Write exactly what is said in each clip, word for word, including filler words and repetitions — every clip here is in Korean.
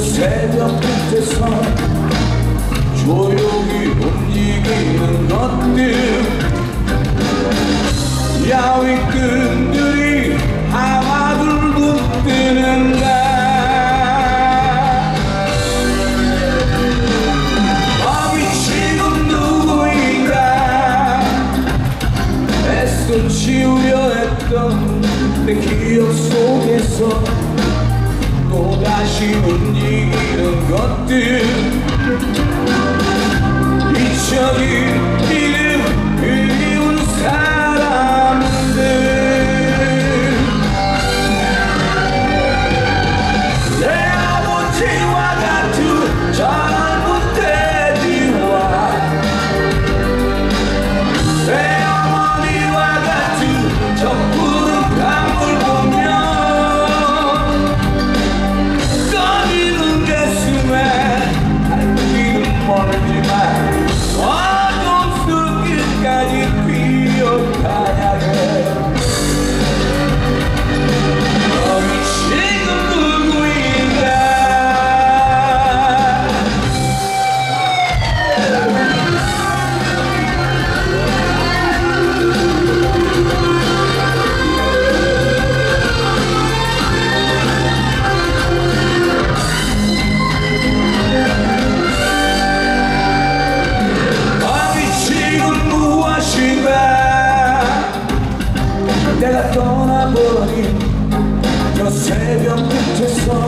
새벽 끝에서 조용히 움직이는 것들, 야윈꾼들이 하마들고 뜨는가. 거기 지금 누구인가. 애써 지우려 했던 내 기억 속에서 또다시 움직이는 것들, 잊혀진 이름 그리운 사람들. 내 아버지와 같은 젊은 돼지와 내 어머니와 같은 저 푸른 강물 보며 멀지만 어둠 끝까지 피어가야 해. 너희 지금 누구인가. 내가 떠나버린 저 새벽 끝에서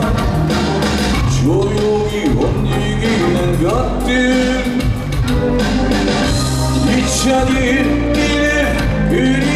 조용히 움직이는 것들, 잊혀진 이름 그리